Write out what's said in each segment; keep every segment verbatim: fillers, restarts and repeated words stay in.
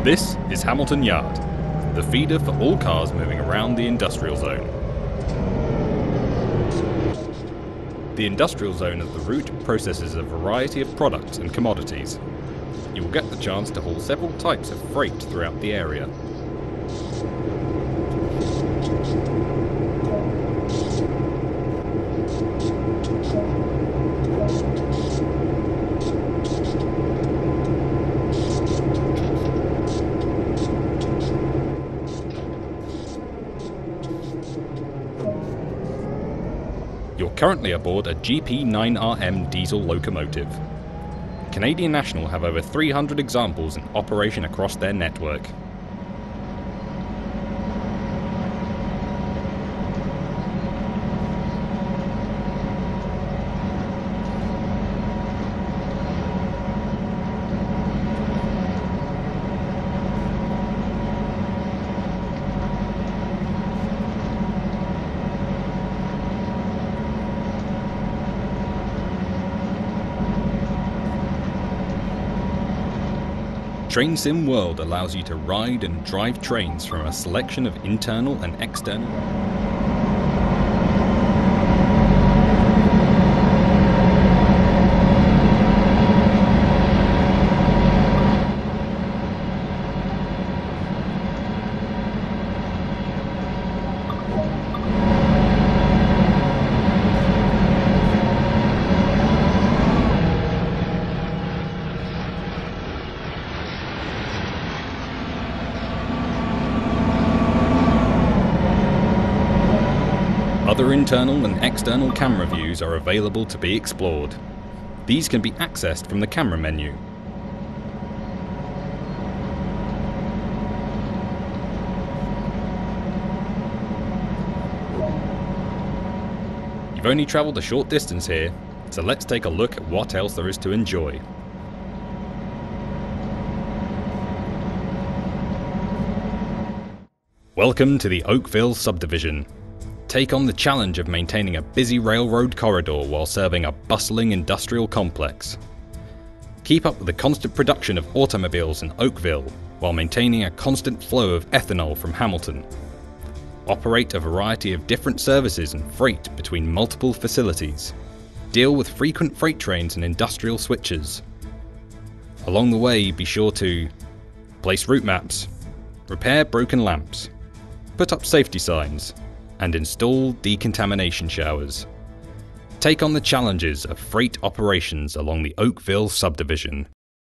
This is Hamilton Yard, the feeder for all cars moving around the industrial zone. The industrial zone of the route processes a variety of products and commodities. You will get the chance to haul several types of freight throughout the area. You're currently aboard a G P nine R M diesel locomotive. Canadian National have over three hundred examples in operation across their network. TrainSim World allows you to ride and drive trains from a selection of internal and external. Other internal and external camera views are available to be explored. These can be accessed from the camera menu. You've only travelled a short distance here, so let's take a look at what else there is to enjoy. Welcome to the Oakville subdivision. Take on the challenge of maintaining a busy railroad corridor while serving a bustling industrial complex. Keep up with the constant production of automobiles in Oakville while maintaining a constant flow of ethanol from Hamilton. Operate a variety of different services and freight between multiple facilities. Deal with frequent freight trains and industrial switches. Along the way, be sure to place route maps, repair broken lamps, put up safety signs, and install decontamination showers. Take on the challenges of freight operations along the Oakville subdivision.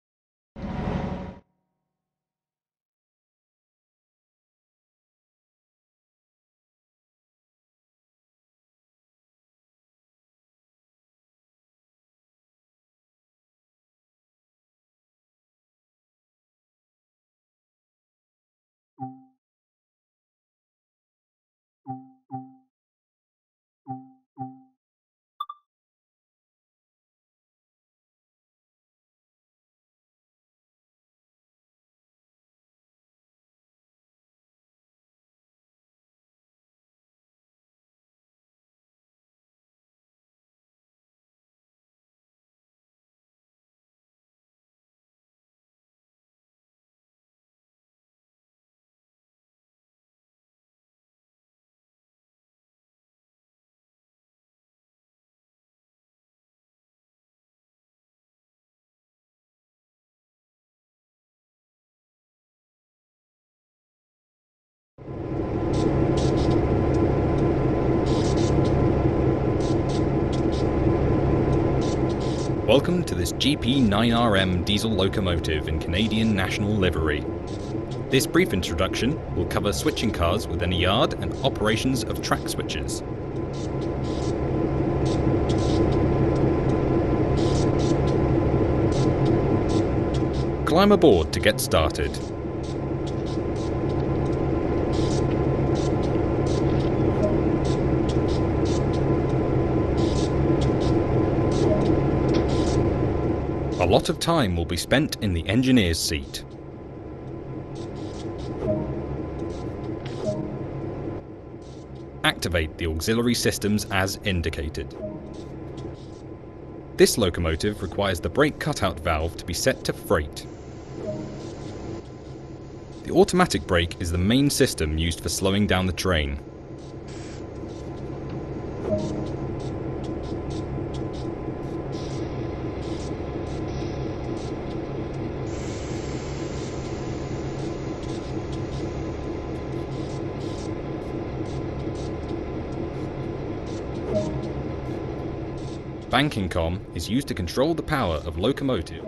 Welcome to this G P nine R M diesel locomotive in Canadian National livery. This brief introduction will cover switching cars within a yard and operations of track switches. Climb aboard to get started. A lot of time will be spent in the engineer's seat. Activate the auxiliary systems as indicated. This locomotive requires the brake cutout valve to be set to freight. The automatic brake is the main system used for slowing down the train. Banking com is used to control the power of locomotive.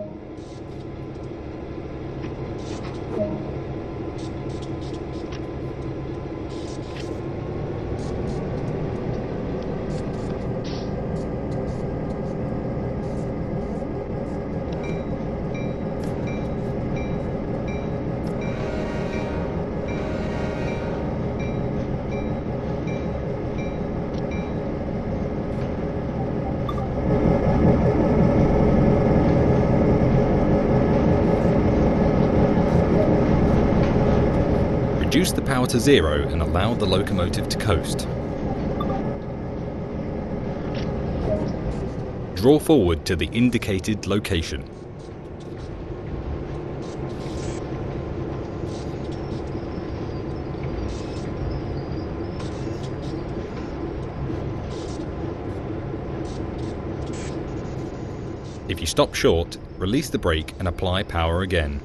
Reduce the power to zero and allow the locomotive to coast. Draw forward to the indicated location. If you stop short, release the brake and apply power again.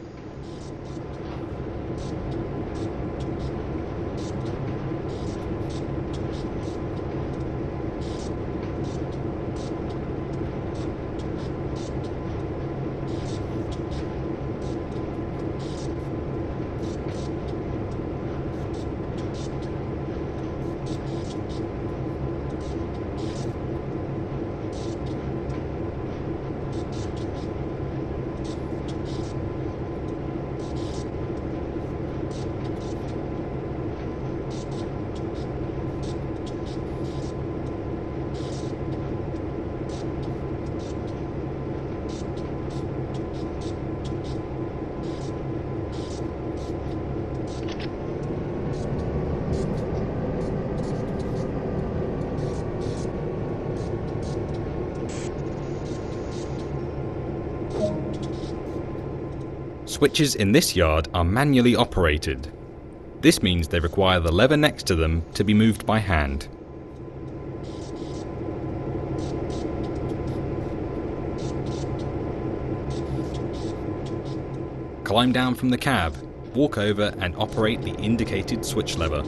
Switches in this yard are manually operated. This means they require the lever next to them to be moved by hand. Climb down from the cab, walk over and operate the indicated switch lever.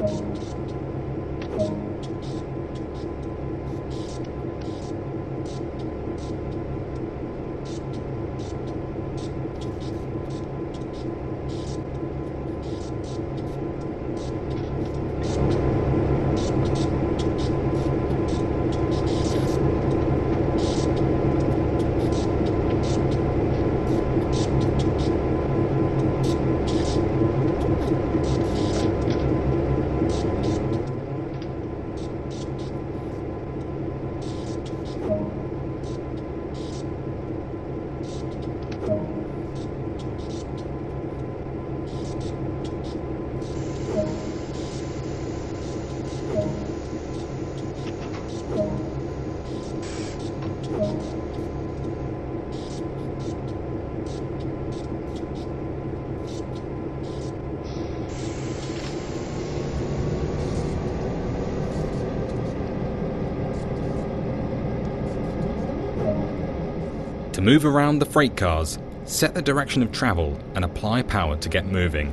To move around the freight cars, set the direction of travel and apply power to get moving.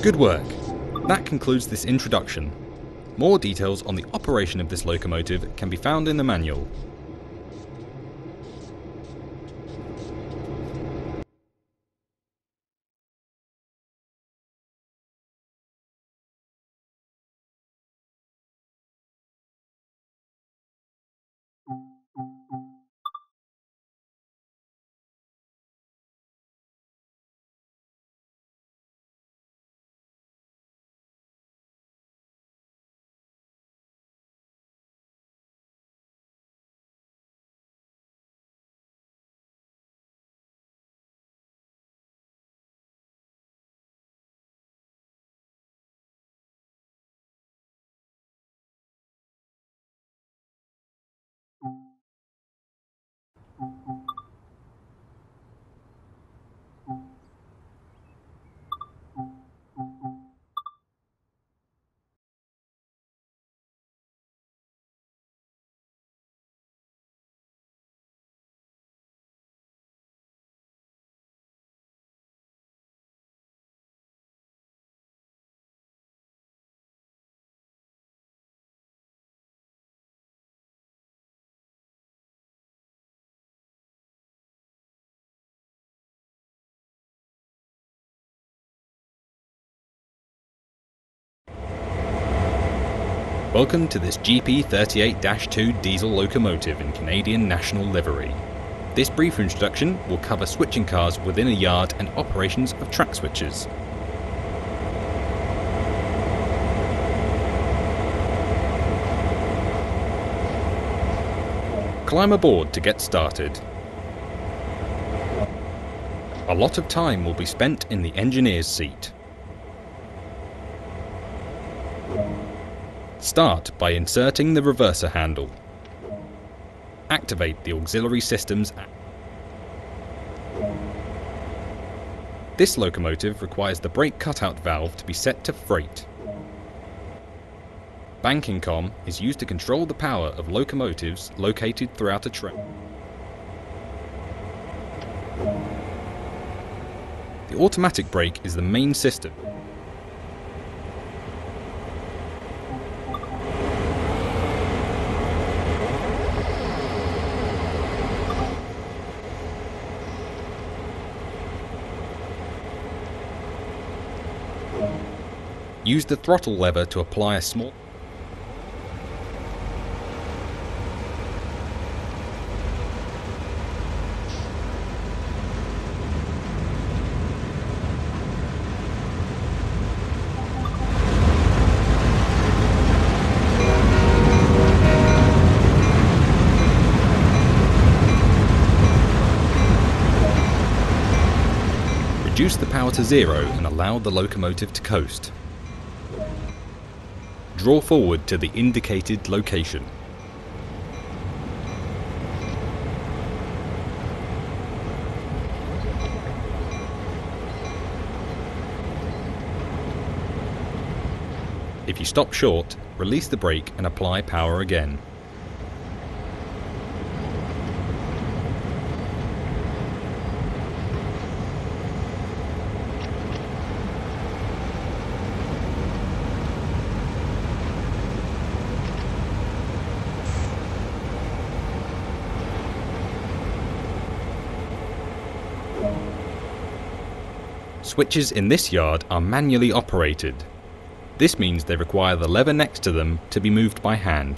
Good work. That concludes this introduction. More details on the operation of this locomotive can be found in the manual. Welcome to this G P thirty-eight dash two diesel locomotive in Canadian National livery. This brief introduction will cover switching cars within a yard and operations of track switches. Climb aboard to get started. A lot of time will be spent in the engineer's seat. Start by inserting the reverser handle. Activate the auxiliary systems. This locomotive requires the brake cutout valve to be set to freight. Banking com is used to control the power of locomotives located throughout a train. The automatic brake is the main system. Use the throttle lever to apply a small Reduce the power to zero and allow the locomotive to coast. Draw forward to the indicated location. If you stop short, release the brake and apply power again. Switches in this yard are manually operated. This means they require the lever next to them to be moved by hand.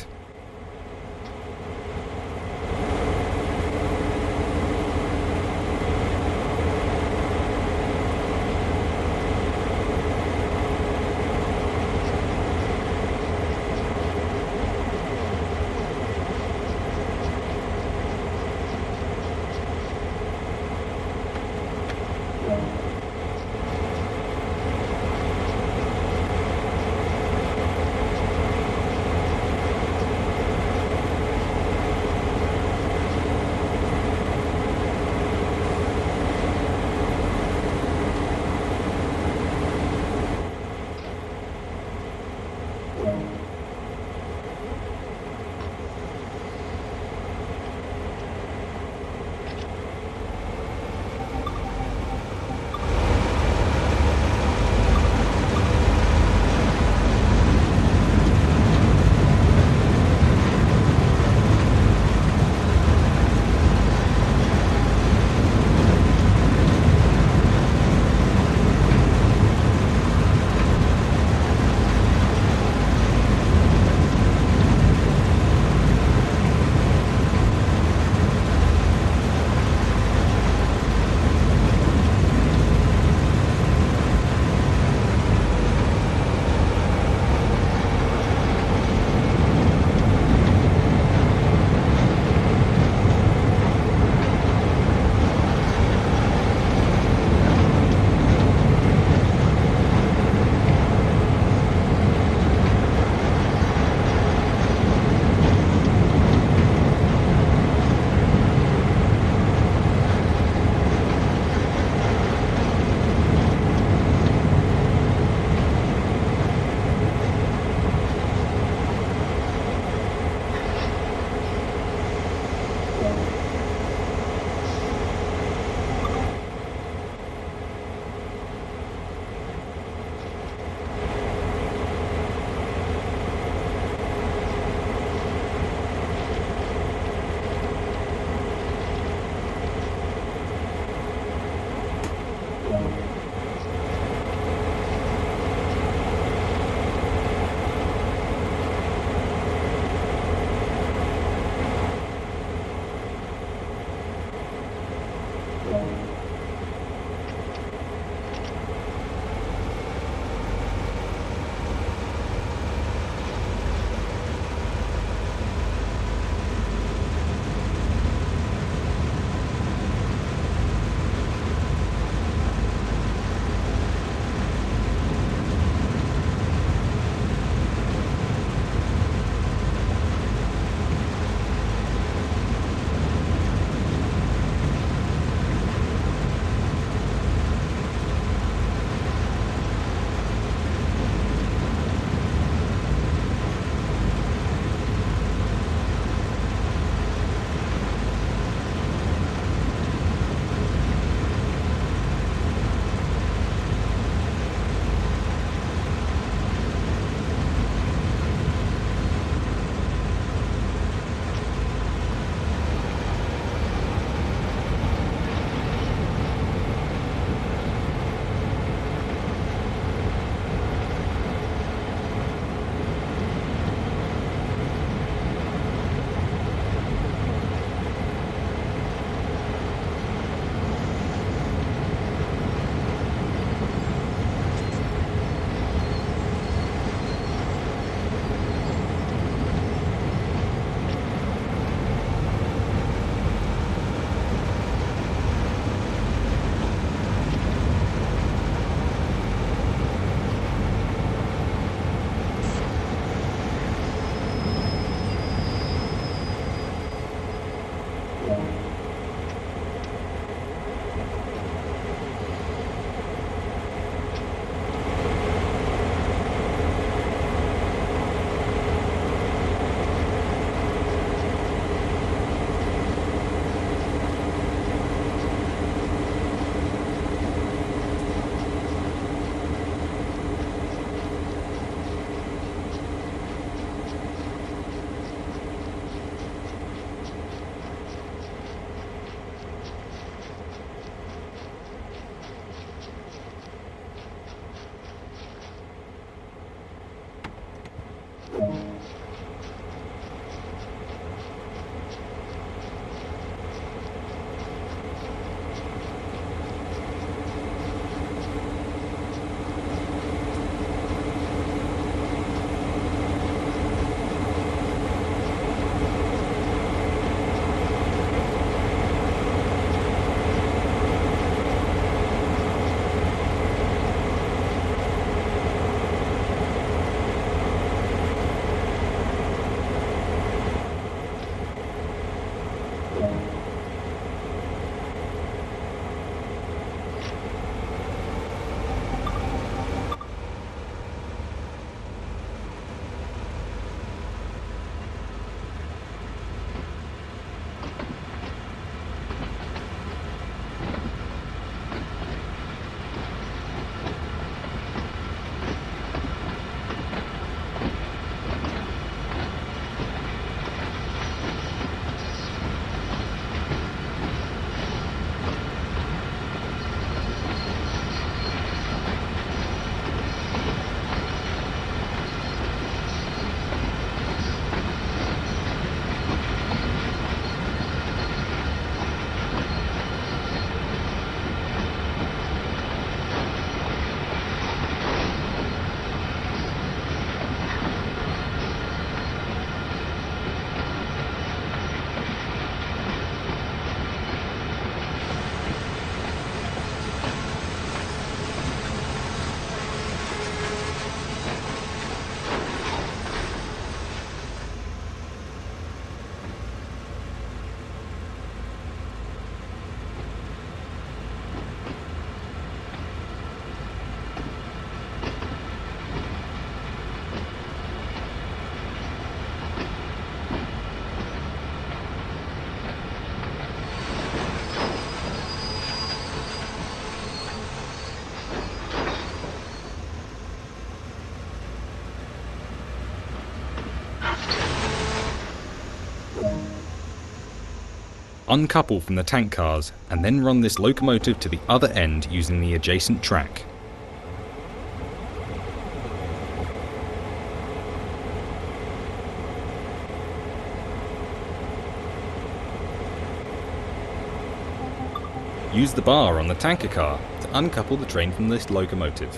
uncouple from the tank cars and then run this locomotive to the other end using the adjacent track. Use the bar on the tanker car to uncouple the train from this locomotive.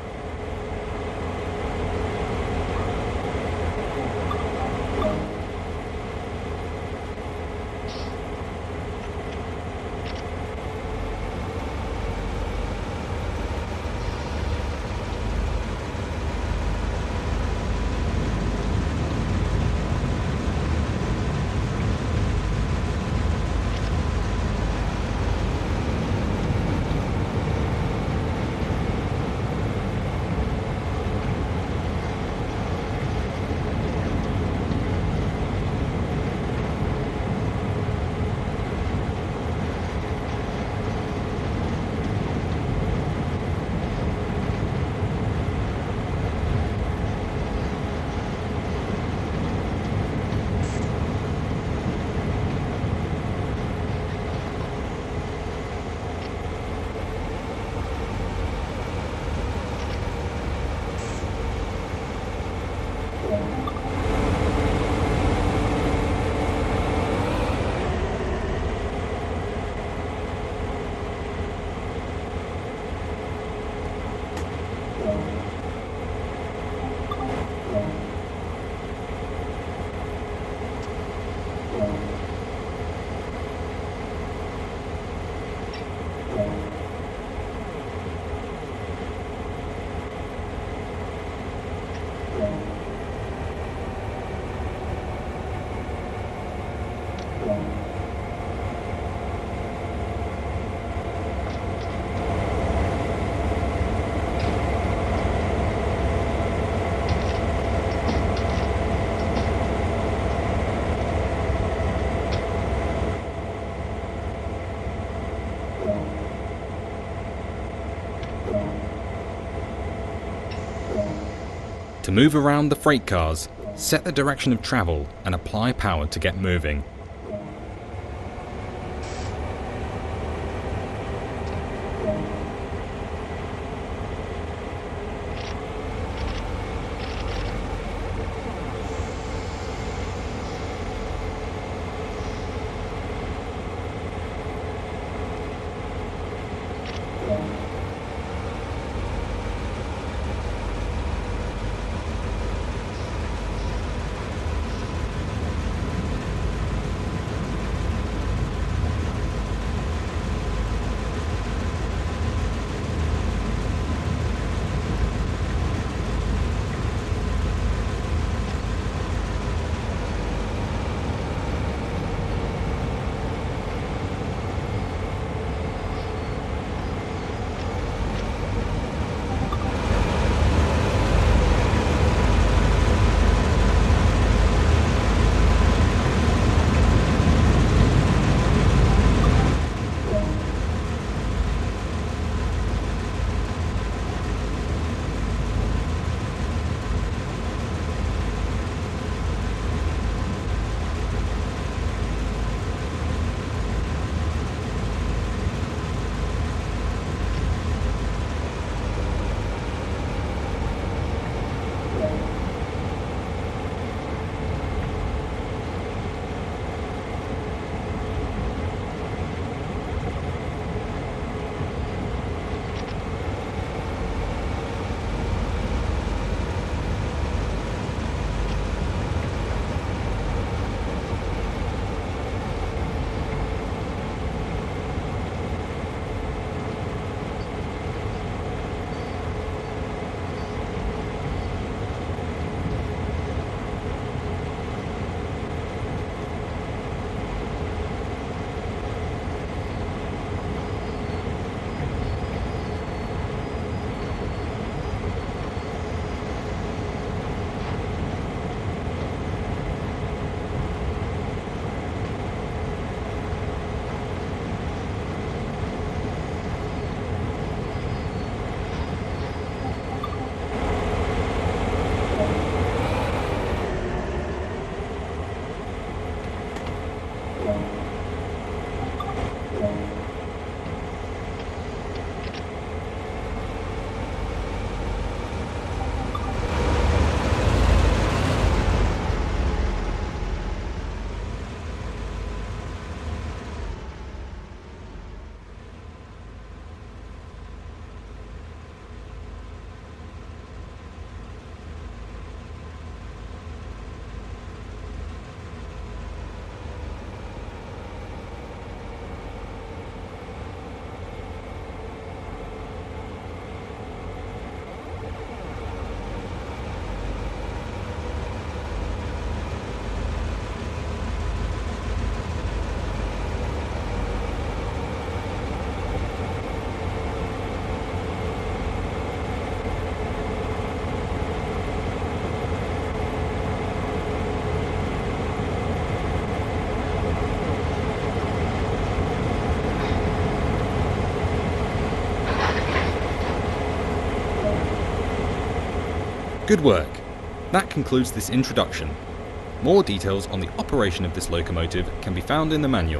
To move around the freight cars, set the direction of travel and apply power to get moving. Good work! That concludes this introduction. More details on the operation of this locomotive can be found in the manual.